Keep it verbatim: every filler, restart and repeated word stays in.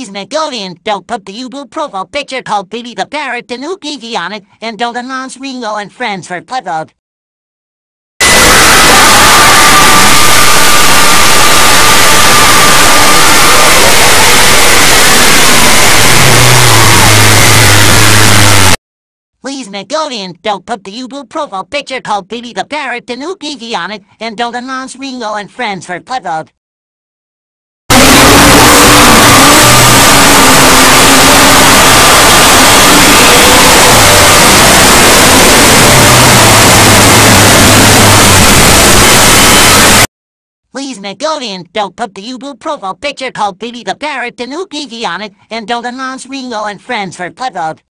Please, Nickelodeon, don't put the Ubu profile picture called Billy the Parrot and Oogie on it, and don't announce Ringo and Friends for Playvote. Please, Nickelodeon, don't put the Ubu profile picture called Billy the Parrot and Oogie on it, and don't announce Ringo and Friends for Playvote. Please, Nickelodeon, don't put the Ubu profile picture called Billy the Parrot and Oogie on it, and don't announce Ringo and Friends for Playvote.